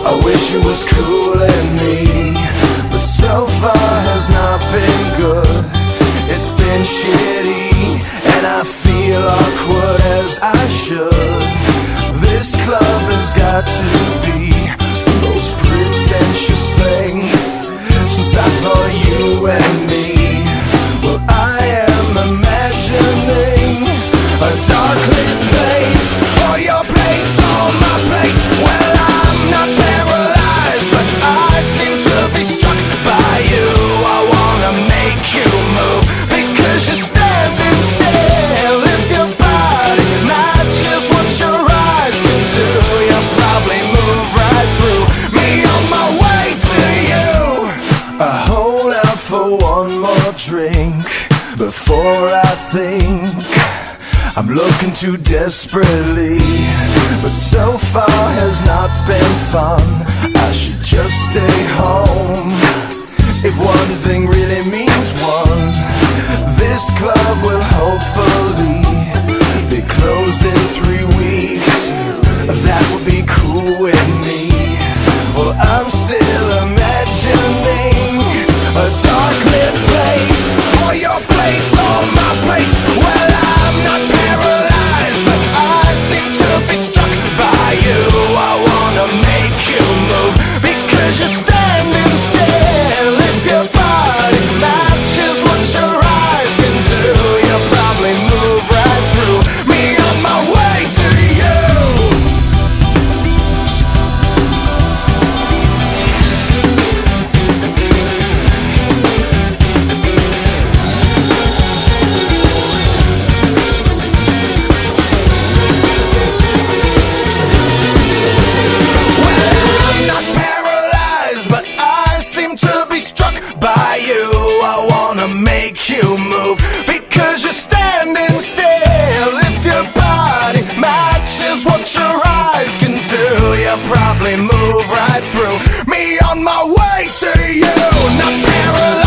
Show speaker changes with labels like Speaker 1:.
Speaker 1: I wish it was cooling me, but so far has not been good. It's been shitty, and I feel awkward as I should. This club has got to be the most pretentious thing since I thought you and me. Well, I am imagining a dark lit place, or your place, or my place. Well, I'm not paralyzed, but I seem to be struck by you. I wanna make you move, because you're standing still. If your body matches what your eyes can do, you'll probably move right through me on my way to you. I hold out for one more drink before I think I'm looking too desperately, but so far has not been fun. I should just stay home. If one thing really means one, this club will hopefully be closed in 3 weeks. That would be cool with me. Well, I'm still imagining a dark lit place, or your place, or my place. Well, I'm not paralyzed, but I seem to be struck by you. I wanna make you move, because you're standing still. If your body matches what your eyes can do, you'll probably move right through me on my way to you. By you, I wanna make you move, because you're standing still. If your body matches what your eyes can do, you'll probably move right through me on my way to you. Not paralyzed.